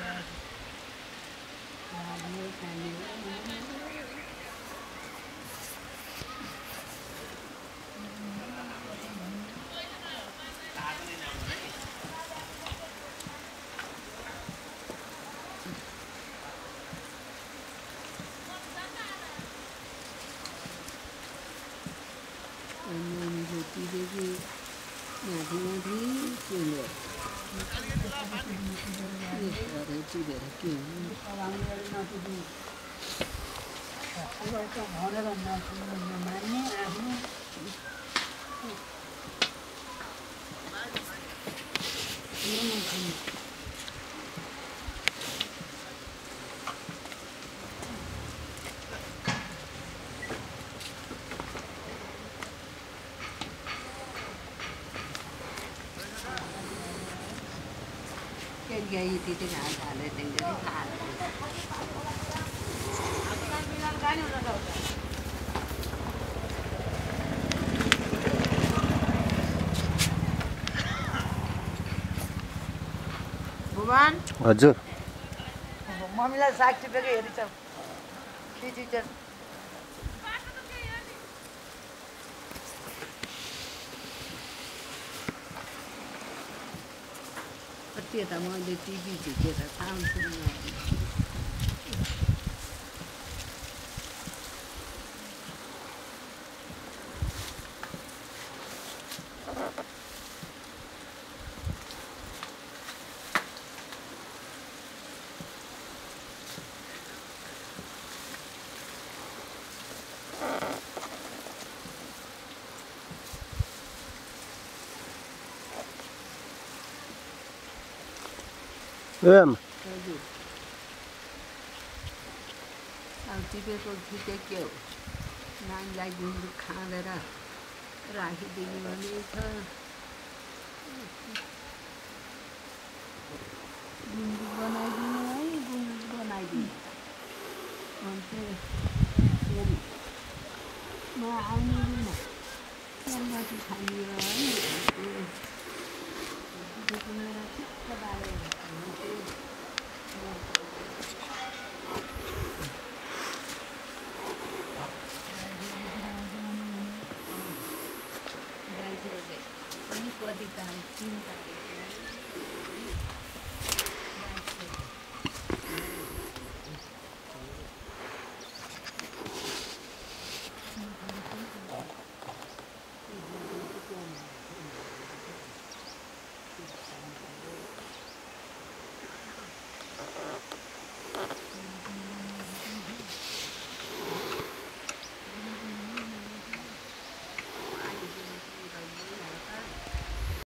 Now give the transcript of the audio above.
Gaya itu tidak ada tinggal di hal. Bukan? हजुर मम्मीलाई 60 रुपैयाँको हेरी छ खिची छ त्यो त मैले टिभी झिकेर थाहा अब टिपेको खिचेक्यो नानीलाई गुन्द्रुक खाँदेर राखिदिनु भने छ गुन्द्रुक बनाइदिनु है गुन्द्रुक बनाइदिनु फेरि म आउनु खाने है ठिक्क बारेर